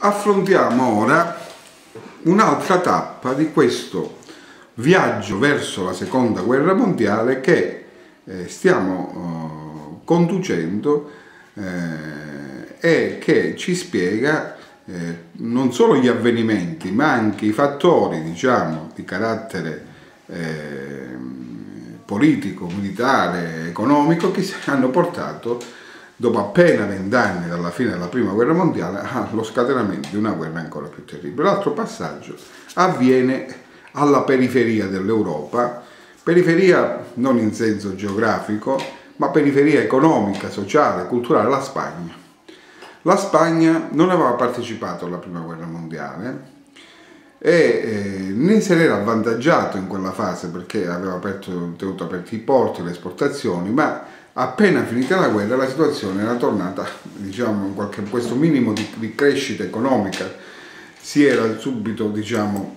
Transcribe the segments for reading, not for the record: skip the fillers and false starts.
Affrontiamo ora un'altra tappa di questo viaggio verso la seconda guerra mondiale che stiamo conducendo e che ci spiega non solo gli avvenimenti ma anche i fattori, diciamo, di carattere politico, militare, economico che hanno portato, dopo appena 20 anni dalla fine della prima guerra mondiale, allo scatenamento di una guerra ancora più terribile. L'altro passaggio avviene alla periferia dell'Europa, periferia non in senso geografico, ma periferia economica, sociale, culturale, la Spagna. La Spagna non aveva partecipato alla prima guerra mondiale e né se n'era avvantaggiato in quella fase perché aveva tenuto aperti i porti, le esportazioni, ma appena finita la guerra la situazione era tornata, diciamo, questo minimo di crescita economica si era subito, diciamo,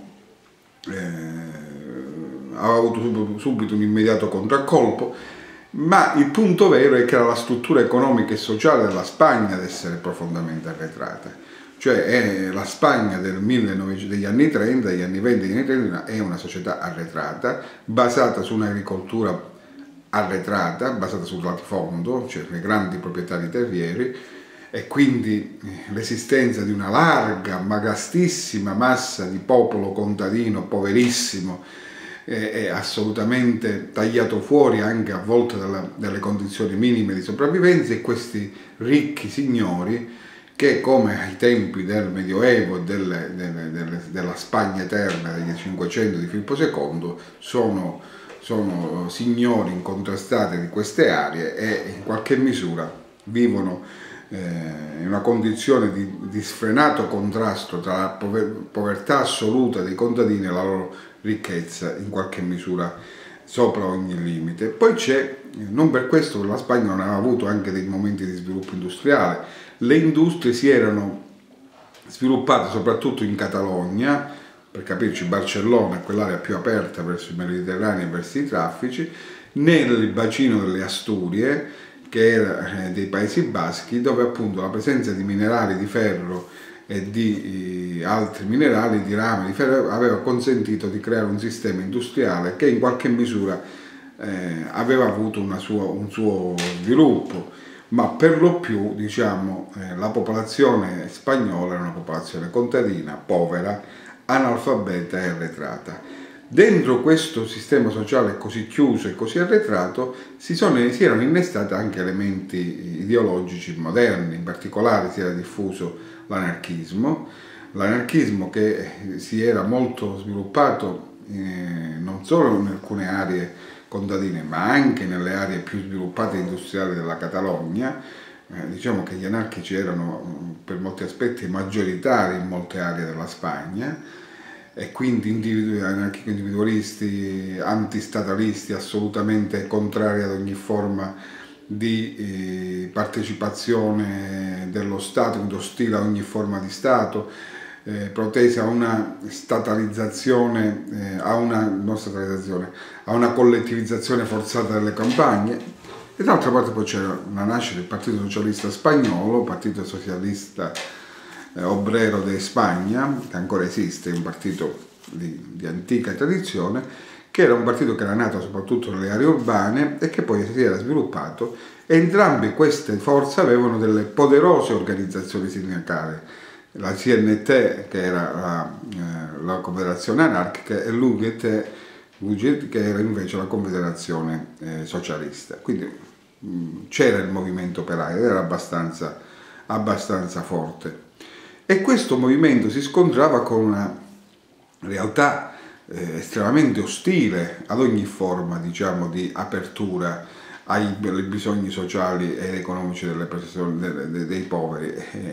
aveva avuto subito un immediato contraccolpo, ma il punto vero è che era la struttura economica e sociale della Spagna ad essere profondamente arretrata. Cioè è la Spagna degli anni 30, degli anni 20, degli anni 30 è una società arretrata, basata su un'agricoltura arretrata, basata sul latifondo, cioè le grandi proprietà di terrieri, e quindi l'esistenza di una larga ma vastissima massa di popolo contadino poverissimo è assolutamente tagliato fuori anche a volte dalle condizioni minime di sopravvivenza, e questi ricchi signori che, come ai tempi del Medioevo della Spagna eterna degli 500 di Filippo II, sono signori incontrastati di queste aree e in qualche misura vivono in una condizione di sfrenato contrasto tra la povertà assoluta dei contadini e la loro ricchezza in qualche misura sopra ogni limite. Poi c'è, non per questo che la Spagna non aveva avuto anche dei momenti di sviluppo industriale. Le industrie si erano sviluppate soprattutto in Catalogna, per capirci Barcellona, quell'area più aperta verso il Mediterraneo e verso i traffici, nel bacino delle Asturie, che era dei Paesi Baschi, dove appunto la presenza di minerali di ferro e di altri minerali, di rame, di ferro, aveva consentito di creare un sistema industriale che in qualche misura aveva avuto un suo sviluppo, ma per lo più, diciamo, la popolazione spagnola era una popolazione contadina, povera, analfabeta e arretrata. Dentro questo sistema sociale così chiuso e così arretrato si erano innestati anche elementi ideologici moderni, in particolare si era diffuso l'anarchismo che si era molto sviluppato non solo in alcune aree contadine ma anche nelle aree più sviluppate industriali della Catalogna. Diciamo che gli anarchici erano per molti aspetti maggioritari in molte aree della Spagna, e quindi anarchico-individualisti, antistatalisti, assolutamente contrari ad ogni forma di partecipazione dello Stato, quindi ostile a ogni forma di Stato, protesi a una statalizzazione, a una collettivizzazione forzata delle campagne. E d'altra parte poi c'era la nascita del Partito Socialista Spagnolo, Partito Socialista Obrero de Spagna, che ancora esiste, un partito di antica tradizione, che era un partito che era nato soprattutto nelle aree urbane e che poi si era sviluppato, e entrambe queste forze avevano delle poderose organizzazioni sindacali, la CNT, che era la Confederazione Anarchica, e l'UGT, che era invece la Confederazione Socialista. Quindi c'era il movimento operaio, era abbastanza forte. E questo movimento si scontrava con una realtà estremamente ostile ad ogni forma, diciamo, di apertura ai bisogni sociali ed economici delle persone, dei poveri.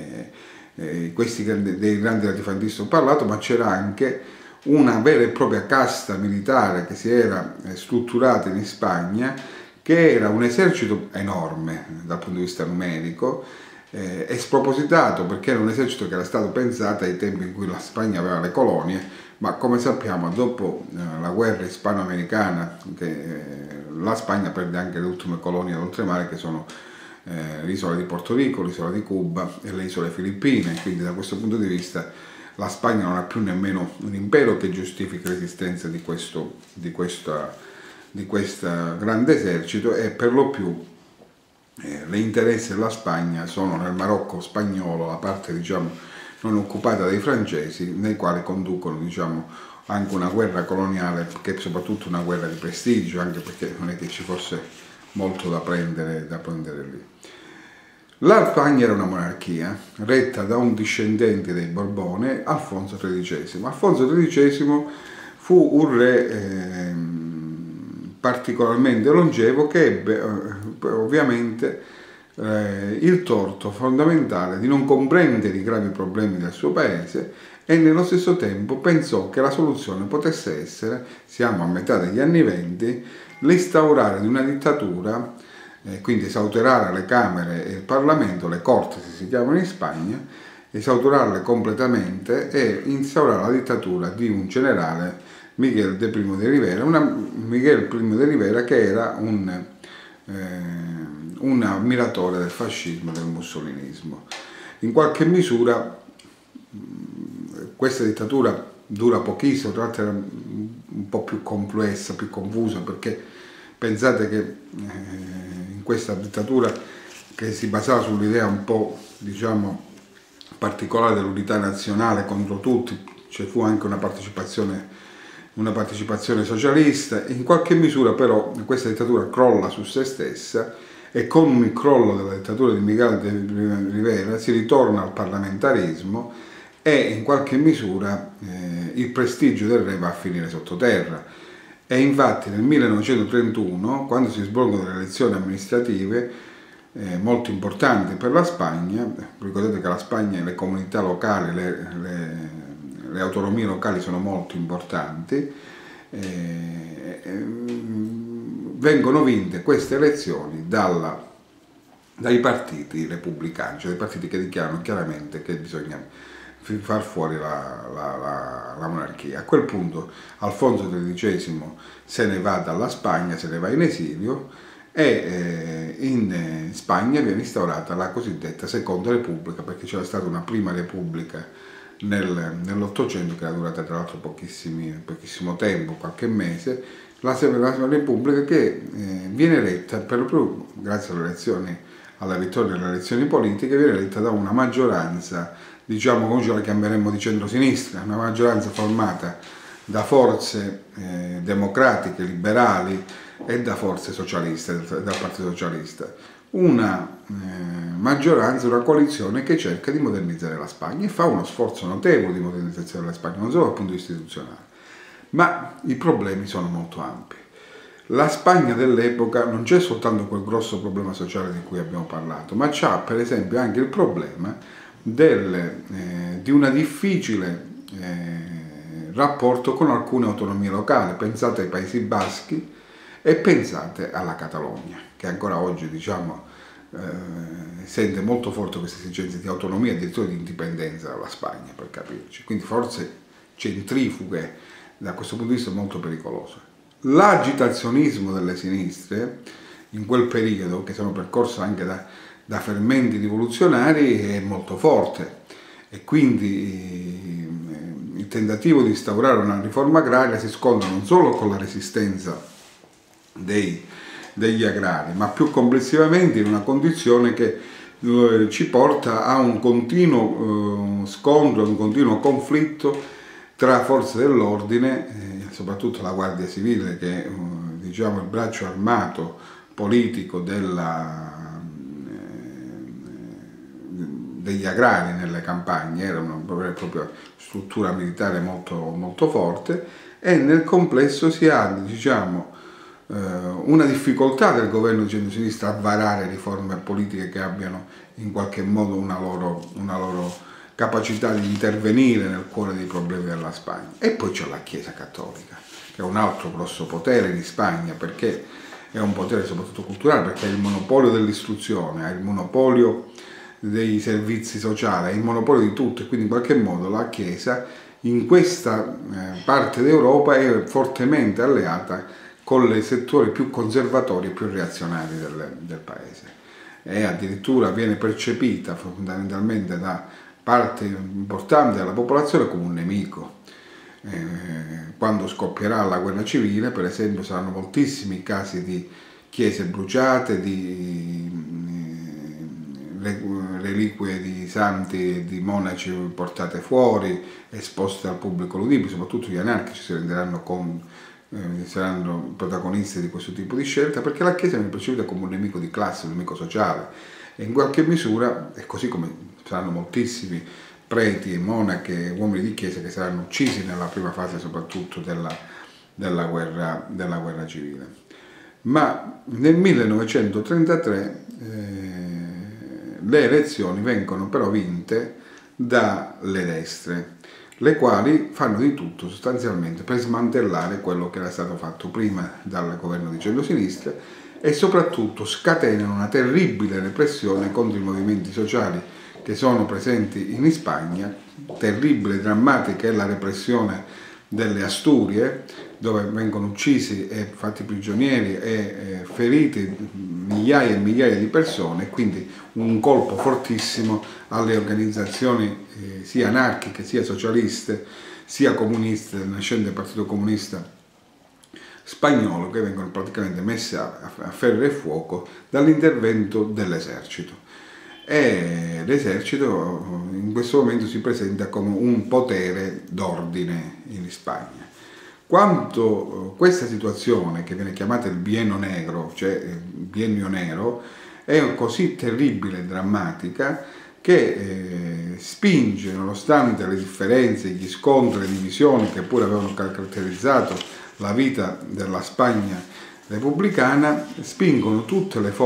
Questi dei grandi latifandisti ho parlato, ma c'era anche una vera e propria casta militare che si era strutturata in Spagna, che era un esercito enorme dal punto di vista numerico, è spropositato perché era un esercito che era stato pensato ai tempi in cui la Spagna aveva le colonie, ma come sappiamo dopo la guerra ispano-americana la Spagna perde anche le ultime colonie d'oltremare, che sono l'isola di Porto Rico, l'isola di Cuba e le isole filippine, quindi da questo punto di vista la Spagna non ha più nemmeno un impero che giustifichi l'esistenza di questo grande esercito, e per lo più le interessi della Spagna sono nel Marocco spagnolo, la parte diciamo non occupata dai francesi, nei quali conducono diciamo anche una guerra coloniale, che è soprattutto una guerra di prestigio, anche perché non è che ci fosse molto da prendere lì. La Spagna era una monarchia retta da un discendente dei Borbone, Alfonso XIII. Alfonso XIII fu un re particolarmente longevo, che ebbe ovviamente il torto fondamentale di non comprendere i gravi problemi del suo paese, e nello stesso tempo pensò che la soluzione potesse essere, siamo a metà degli anni '20, l'instaurare di una dittatura, quindi esautorare le Camere e il Parlamento, le Cortes si chiamano in Spagna, esautorarle completamente e instaurare la dittatura di un generale, Miguel de Primo de Rivera, Miguel Primo de Rivera, che era un ammiratore del fascismo e del mussolinismo. In qualche misura questa dittatura dura pochissimo, tra l'altro era un po' più complessa, più confusa, perché pensate che in questa dittatura, che si basava sull'idea un po' diciamo particolare dell'unità nazionale contro tutti, ci fu anche una partecipazione socialista. In qualche misura però questa dittatura crolla su se stessa, e con il crollo della dittatura di Miguel de Rivera si ritorna al parlamentarismo, e in qualche misura il prestigio del re va a finire sottoterra. E infatti nel 1931, quando si svolgono delle elezioni amministrative molto importanti per la Spagna, ricordate che la Spagna, le comunità locali, le autonomie locali sono molto importanti, vengono vinte queste elezioni dai partiti repubblicani, cioè dai partiti che dichiarano chiaramente che bisogna far fuori la monarchia. A quel punto Alfonso XIII se ne va dalla Spagna, se ne va in esilio, e in Spagna viene instaurata la cosiddetta Seconda Repubblica, perché c'era stata una prima Repubblica nell'Ottocento, che era durata tra l'altro pochissimo tempo, qualche mese. La Repubblica che viene eletta per lo più grazie alla vittoria delle elezioni politiche, viene eletta da una maggioranza, diciamo oggi la chiameremmo di centrosinistra, una maggioranza formata da forze democratiche, liberali e da forze socialiste, dal Partito Socialista. Una maggioranza, una coalizione che cerca di modernizzare la Spagna e fa uno sforzo notevole di modernizzazione della Spagna, non solo dal punto di vista istituzionale, ma i problemi sono molto ampi. La Spagna dell'epoca non c'è soltanto quel grosso problema sociale di cui abbiamo parlato, ma c'ha per esempio anche il problema di una difficile rapporto con alcune autonomie locali. Pensate ai Paesi Baschi e pensate alla Catalogna, che ancora oggi diciamo sente molto forte queste esigenze di autonomia, addirittura di indipendenza dalla Spagna, per capirci. Quindi forze centrifughe, da questo punto di vista molto pericolose. L'agitazionismo delle sinistre in quel periodo, che sono percorse anche da fermenti rivoluzionari, è molto forte, e quindi il tentativo di instaurare una riforma agraria si scontra non solo con la resistenza degli agrari, ma più complessivamente in una condizione che ci porta a un continuo scontro, un continuo conflitto tra forze dell'ordine, soprattutto la Guardia Civile, che è diciamo il braccio armato politico degli agrari nelle campagne, era una vera e propria struttura militare molto, molto forte, e nel complesso si ha diciamo una difficoltà del governo di centrosinistra a varare riforme politiche che abbiano in qualche modo una loro capacità di intervenire nel cuore dei problemi della Spagna. E poi c'è la Chiesa Cattolica, che è un altro grosso potere di Spagna, perché è un potere soprattutto culturale, perché ha il monopolio dell'istruzione, ha il monopolio dei servizi sociali, ha il monopolio di tutto, e quindi in qualche modo la Chiesa in questa parte d'Europa è fortemente alleata con i settori più conservatori e più reazionari del paese. e addirittura viene percepita fondamentalmente da parte importante della popolazione come un nemico. Quando scoppierà la guerra civile, per esempio, saranno moltissimi casi di chiese bruciate, di reliquie di santi e di monaci portate fuori, esposte al pubblico ludibrio. Soprattutto gli anarchici saranno protagonisti di questo tipo di scelta, perché la Chiesa viene percepita come un nemico di classe, un nemico sociale, e in qualche misura è così come saranno moltissimi preti e monache, uomini di chiesa, che saranno uccisi nella prima fase soprattutto della guerra civile. Ma nel 1933 le elezioni vengono però vinte dalle destre, le quali fanno di tutto sostanzialmente per smantellare quello che era stato fatto prima dal governo di centrosinistra e soprattutto scatenano una terribile repressione contro i movimenti sociali che sono presenti in Spagna. Terribile, drammatica è la repressione delle Asturie, dove vengono uccisi e fatti prigionieri e feriti migliaia e migliaia di persone, quindi un colpo fortissimo alle organizzazioni sia anarchiche, sia socialiste, sia comuniste, del nascente Partito Comunista spagnolo, che vengono praticamente messe a ferro e fuoco dall'intervento dell'esercito. E l'esercito in questo momento si presenta come un potere d'ordine in Spagna. Quanto questa situazione, che viene chiamata il biennio negro, cioè il biennio nero, è così terribile e drammatica che spinge, nonostante le differenze, gli scontri, le divisioni che pure avevano caratterizzato la vita della Spagna repubblicana, spingono tutte le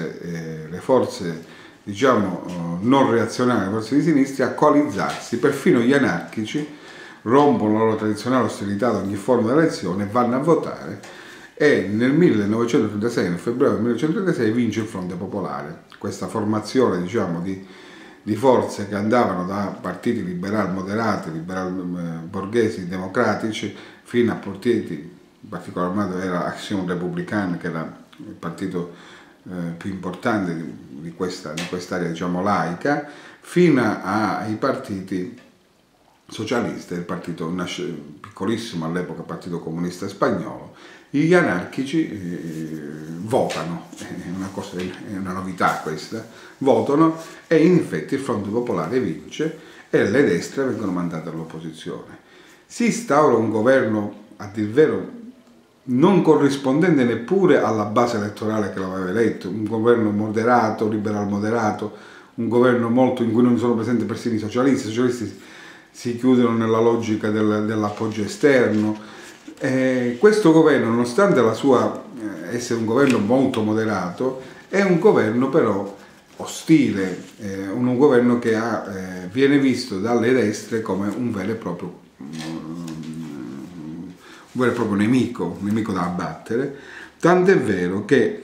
forze diciamo non reazionarie, le forze di sinistra, a coalizzarsi. Perfino gli anarchici rompono la loro tradizionale ostilità ad ogni forma di elezione e vanno a votare, e nel 1936, nel febbraio del 1936, vince il Fronte Popolare, questa formazione diciamo di forze che andavano da partiti liberal moderati, liberal borghesi, democratici, fino a partiti, in particolar modo era Action Républicaine, che era il partito più importante di quest'area diciamo laica, fino ai partiti socialisti, il partito piccolissimo all'epoca, Partito Comunista Spagnolo. Gli anarchici votano, è una novità questa, votano, e in effetti il Fronte Popolare vince e le destre vengono mandate all'opposizione. Si instaura un governo, a dir vero, non corrispondente neppure alla base elettorale che l'aveva eletto, un governo moderato, liberal moderato, un governo molto in cui non sono presenti persino i socialisti si chiudono nella logica dell'appoggio esterno. Questo governo, nonostante la sua essere un governo molto moderato, è un governo però ostile, un governo che viene visto dalle destre come un vero e proprio nemico, un nemico da abbattere, tant'è vero che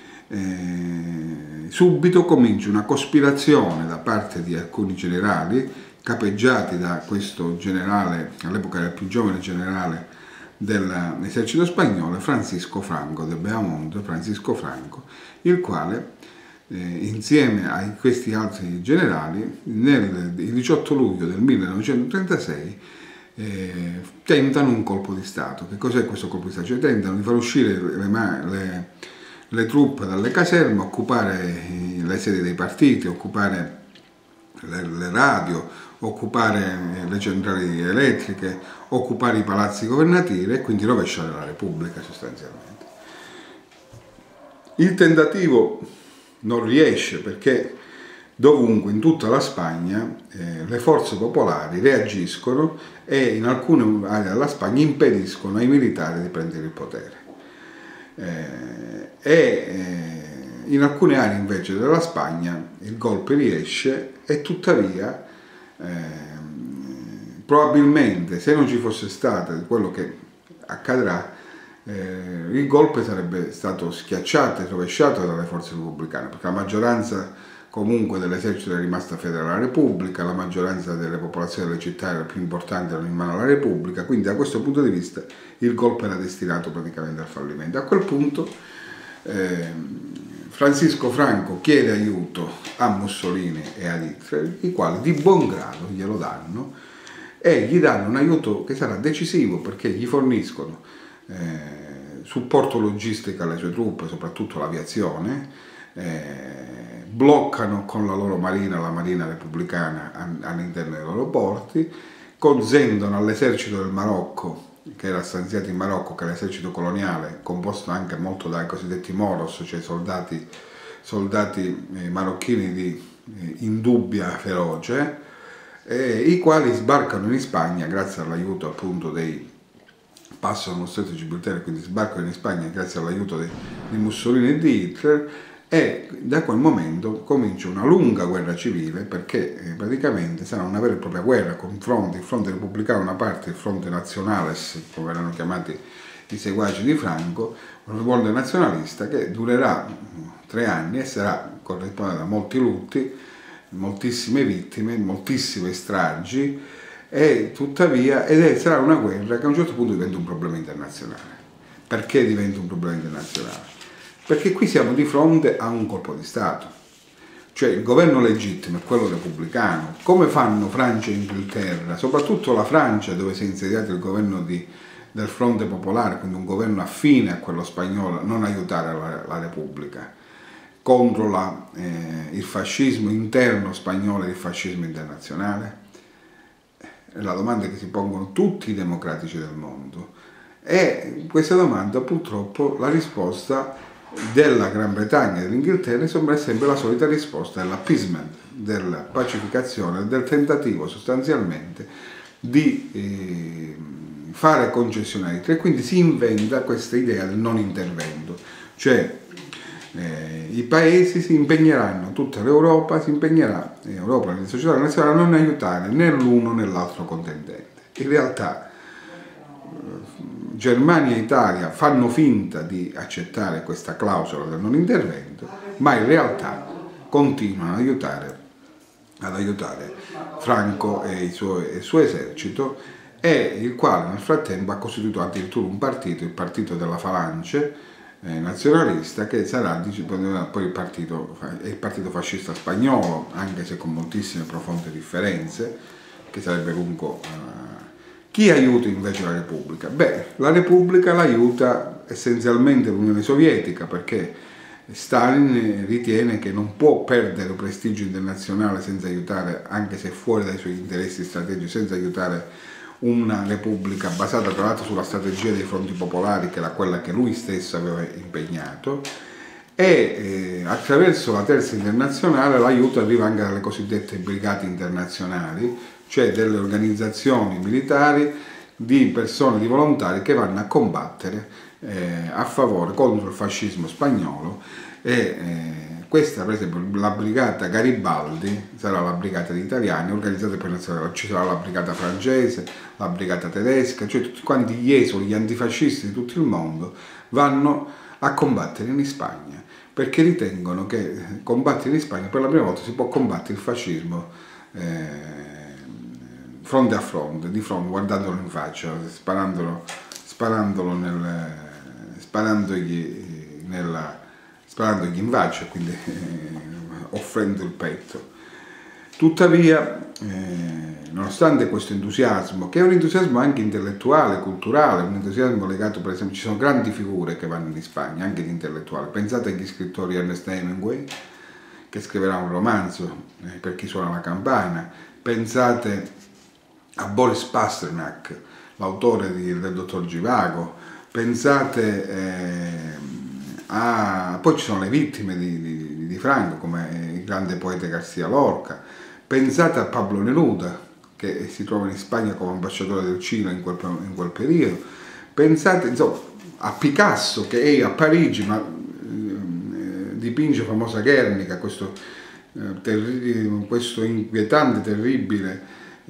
subito comincia una cospirazione da parte di alcuni generali, capeggiati da questo generale, all'epoca era il più giovane generale dell'esercito spagnolo, Francisco Franco, de Beaumont, Francisco Franco, il quale insieme a questi altri generali il 18 luglio del 1936 tentano un colpo di Stato. Che cos'è questo colpo di Stato? Cioè tentano di far uscire le truppe dalle caserme, occupare le sedi dei partiti, occupare le radio, occupare le centrali elettriche, occupare i palazzi governativi e quindi rovesciare la Repubblica sostanzialmente. Il tentativo non riesce perché dovunque, in tutta la Spagna, le forze popolari reagiscono e in alcune aree della Spagna impediscono ai militari di prendere il potere. In alcune aree invece della Spagna il golpe riesce e tuttavia probabilmente, se non ci fosse stato quello che accadrà, il golpe sarebbe stato schiacciato e rovesciato dalle forze repubblicane, perché la maggioranza comunque dell'esercito è rimasta fedele alla Repubblica, la maggioranza delle popolazioni delle città più importanti erano in mano alla Repubblica, quindi da questo punto di vista il golpe era destinato praticamente al fallimento. A quel punto Francisco Franco chiede aiuto a Mussolini e ad Hitler, i quali di buon grado glielo danno e gli danno un aiuto che sarà decisivo, perché gli forniscono supporto logistico alle sue truppe, soprattutto l'aviazione, bloccano con la loro marina, la marina repubblicana, all'interno dei loro porti, consentono all'esercito del Marocco, che era stanziato in Marocco, che è l'esercito coloniale, composto anche molto dai cosiddetti moros, cioè soldati marocchini di indubbia feroce, i quali sbarcano in Spagna grazie all'aiuto appunto passano lo stretto di Gibilterra, quindi sbarcano in Spagna grazie all'aiuto di Mussolini e di Hitler, e da quel momento comincia una lunga guerra civile, perché praticamente sarà una vera e propria guerra con il fronte repubblicano da una parte, il fronte nazionales, come erano chiamati i seguaci di Franco, un fronte nazionalista che durerà 3 anni e corrisponderà a molti lutti, moltissime vittime, moltissime stragi, e tuttavia sarà una guerra che a un certo punto diventa un problema internazionale. Perché diventa un problema internazionale? Perché qui siamo di fronte a un colpo di Stato, cioè il governo legittimo è quello repubblicano. Come fanno Francia e Inghilterra, soprattutto la Francia dove si è insediato il governo del Fronte Popolare, quindi un governo affine a quello spagnolo, non aiutare la Repubblica contro il fascismo interno spagnolo e il fascismo internazionale? È la domanda che si pongono tutti i democratici del mondo, e questa domanda purtroppo la risposta della Gran Bretagna e dell'Inghilterra sembra sempre la solita risposta dell'appeasement, della pacificazione, del tentativo sostanzialmente di fare concessioni a Hitler, e quindi si inventa questa idea del non intervento, cioè i paesi si impegneranno, tutta l'Europa si impegnerà, l'Europa e le società nazionali, a non aiutare né l'uno né l'altro contendente. In realtà Germania e Italia fanno finta di accettare questa clausola del non intervento, ma in realtà continuano ad aiutare Franco e il suo esercito, e il quale nel frattempo ha costituito addirittura un partito, il partito della Falange nazionalista, che sarà poi il partito fascista spagnolo, anche se con moltissime profonde differenze, che sarebbe comunque... Chi aiuta invece la Repubblica? Beh, la Repubblica l'aiuta essenzialmente l'Unione Sovietica, perché Stalin ritiene che non può perdere prestigio internazionale senza aiutare, anche se fuori dai suoi interessi strategici, senza aiutare una Repubblica basata tra l'altro sulla strategia dei fronti popolari, che era quella che lui stesso aveva impegnato, e attraverso la Terza Internazionale l'aiuto arriva anche dalle cosiddette brigate internazionali, cioè delle organizzazioni militari di persone, di volontari che vanno a combattere a favore contro il fascismo spagnolo. Questa, per esempio, la brigata Garibaldi sarà la brigata di italiani organizzata per nazionale, ci sarà la brigata francese, la brigata tedesca, cioè tutti quanti gli esuli, gli antifascisti di tutto il mondo vanno a combattere in Spagna, perché ritengono che combattere in Spagna per la prima volta si può combattere il fascismo fronte a fronte, di fronte, guardandolo in faccia, sparandogli in faccia, quindi offrendo il petto. Tuttavia, nonostante questo entusiasmo, che è un entusiasmo anche intellettuale, culturale, un entusiasmo legato, per esempio, ci sono grandi figure che vanno in Spagna, anche di intellettuali. Pensate agli scrittori Ernest Hemingway, che scriverà un romanzo, Per chi suona la campana. Pensate a Boris Pasternak, l'autore del Dottor Givago. Pensate poi ci sono le vittime di Franco, come il grande poeta García Lorca. Pensate a Pablo Neruda, che si trova in Spagna come ambasciatore del Cile in quel periodo. Pensate, insomma, a Picasso, che è a Parigi, ma dipinge famosa Guernica, questo inquietante, terribile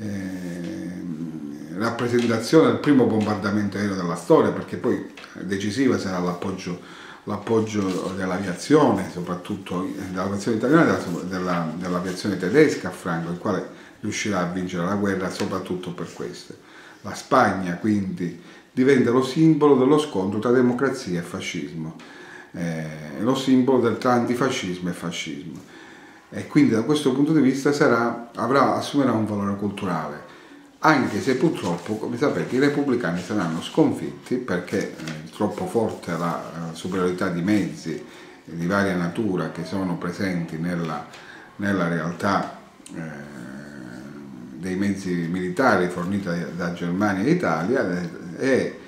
rappresentazione del primo bombardamento aereo della storia, perché poi decisiva sarà l'appoggio dell'aviazione, soprattutto dell'aviazione italiana e dell'aviazione tedesca a Franco, il quale riuscirà a vincere la guerra soprattutto per questo. La Spagna quindi diventa lo simbolo dello scontro tra democrazia e fascismo. lo simbolo tra antifascismo e fascismo, e quindi da questo punto di vista assumerà un valore culturale, anche se purtroppo, come sapete, i repubblicani saranno sconfitti perché è troppo forte la superiorità di mezzi di varia natura che sono presenti nella realtà dei mezzi militari forniti da Germania e Italia, e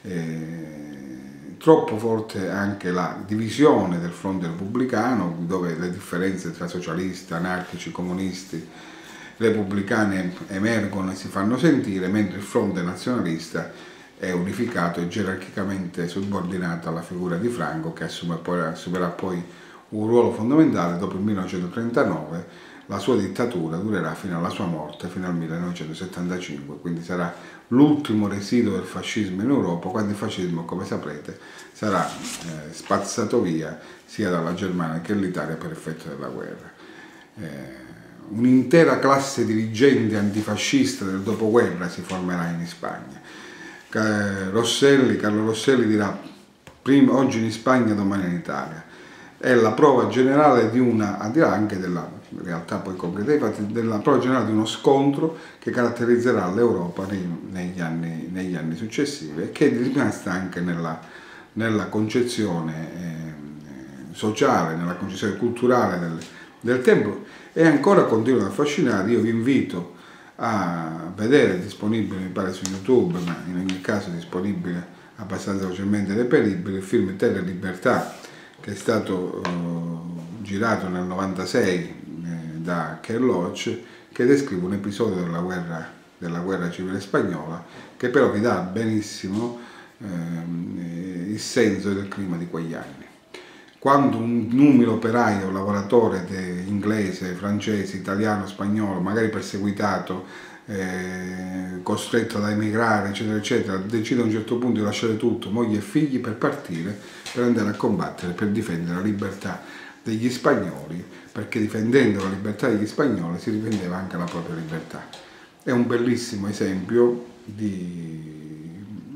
troppo forte anche la divisione del fronte repubblicano, dove le differenze tra socialisti, anarchici, comunisti, repubblicani emergono e si fanno sentire, mentre il fronte nazionalista è unificato e gerarchicamente subordinato alla figura di Franco, che assumerà poi un ruolo fondamentale dopo il 1939. La sua dittatura durerà fino alla sua morte, fino al 1975, quindi sarà l'ultimo residuo del fascismo in Europa, quando il fascismo, come saprete, sarà spazzato via sia dalla Germania che dall'Italia per effetto della guerra. Un'intera classe dirigente antifascista del dopoguerra si formerà in Spagna. Carlo Rosselli dirà oggi in Spagna, domani in Italia. È la prova generale dirà anche della realtà poi concreta dei fatti, della prova generale di uno scontro che caratterizzerà l'Europa negli anni successivi, e che è rimasta anche nella concezione sociale, nella concezione culturale del tempo, e ancora continua ad affascinare. Io vi invito a vedere, disponibile mi pare su YouTube, ma in ogni caso disponibile abbastanza facilmente reperibile, il film Terra e Libertà, che è stato girato nel 96 da Ken Loach, che descrive un episodio della guerra civile spagnola, che però vi dà benissimo il senso del clima di quegli anni. Quando un umile operaio, lavoratore inglese, francese, italiano, spagnolo, magari perseguitato, costretto ad emigrare, eccetera, eccetera, decide a un certo punto di lasciare tutto, moglie e figli, per partire, per andare a combattere, per difendere la libertà degli spagnoli, perché difendendo la libertà degli spagnoli si difendeva anche la propria libertà. È un bellissimo esempio di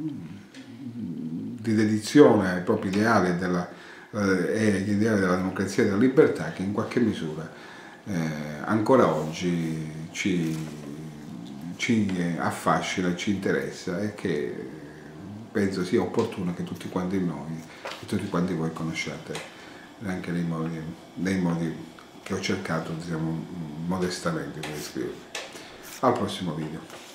dedizione ai propri ideali e agli ideali della democrazia e della libertà, che in qualche misura ancora oggi ci affascina e ci interessa, e che penso sia opportuno che tutti quanti noi e tutti quanti voi conosciate anche nei modi che ho cercato, diciamo, modestamente di descrivervi. Al prossimo video.